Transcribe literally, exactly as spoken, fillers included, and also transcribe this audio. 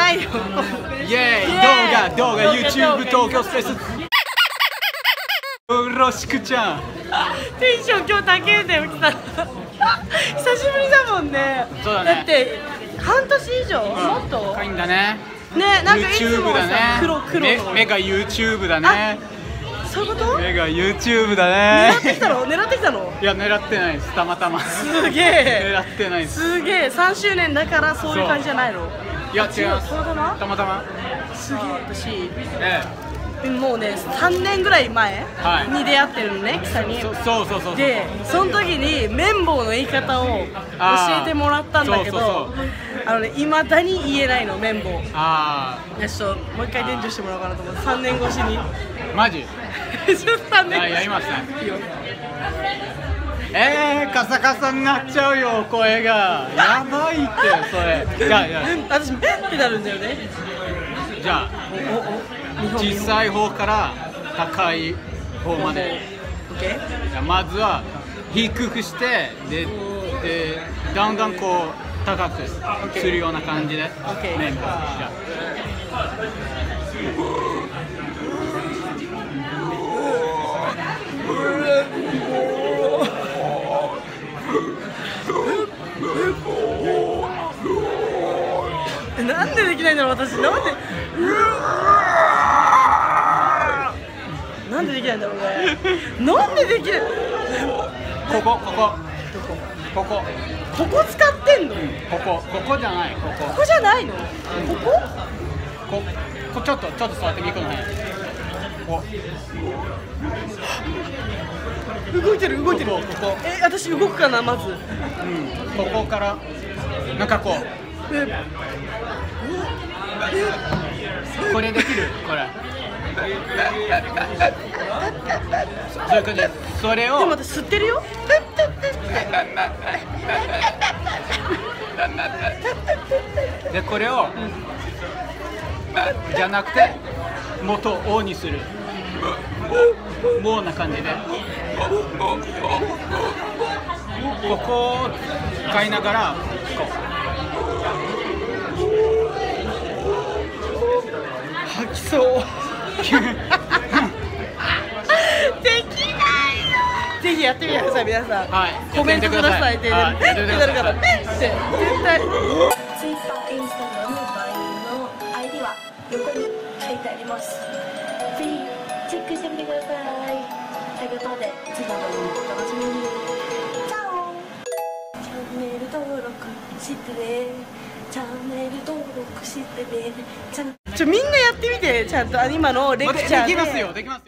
ないよ。 イエーイ、動画動画 YouTube 東京スペースよろしくちゃん。 テンション今日高いんだよ、来た。久しぶりだもんね。 そうだね。 だって半年以上、もっと高いんだね。 ね、なんかいつ YouTube もさだね。 黒黒の目が YouTube だね。 そういうこと？ 目が YouTube だね。 狙ってきたの？狙ってきたの？ いや、狙ってないです。たまたま。 すげえ。 狙ってないです。 すげえ。さんしゅうねんだからそういう感じじゃないの？ いや、違います。 たまたま？ たまたま。 すげえ。私、 えもうね、さんねんぐらい前はいに出会ってるのね、キサに。 え。そそうそうそう。 で、その時に綿棒の言い方を教えてもらったんだけど、 そうそうそうあのね、いまだに言えないの、綿棒。 あいや、ちょっともう一回伝授してもらおうかなと思って、さんねん越しに。 あ、マジ。 ちょっとさんねんあ、やりますね。 いいよ。 えー、カサカサになっちゃうよ、声が。やばいって、それ。じゃあ、じゃ私、ペンってなるんだよね。 あ、じゃあ、 おおお小さい方から高い方まで。 オッケー。 じゃあまずは低くしてででだんだんこう高くするような感じで綿棒。じゃあなんでできないんだろう、私。なんでなんでできないんだろうね。なんでできない。 ここここどこここここ使ってんの？ ここここじゃない、ここここじゃないの？ここ？ ここちょっとちょっと座ってみるのね。こ動いてる動いてる。 ここここえ、私動くかな、まず。 うん、ここからなんかこうえこれできる、これ。そういう感じ。それをでも私吸ってるよ。 でこれをじゃなくて元をオにする。もうな感じでここを使いながらこう吐きそう。できないの。ぜひやってみてください、皆さん。 はい、 コメントくださいって、 はいペッてなるから、ペッて絶対。 ツイッター、インスタグラム、バインの アイディー は横に書いてあります。ぜひチェックしてみてください。ということで、次の動画もお楽しみに。チャオ。チャンネル登録してね。チャンネル登録してね。チャンちょみんなやってみて、ちゃんと今のレクチャーで。 できますよ、できますよ。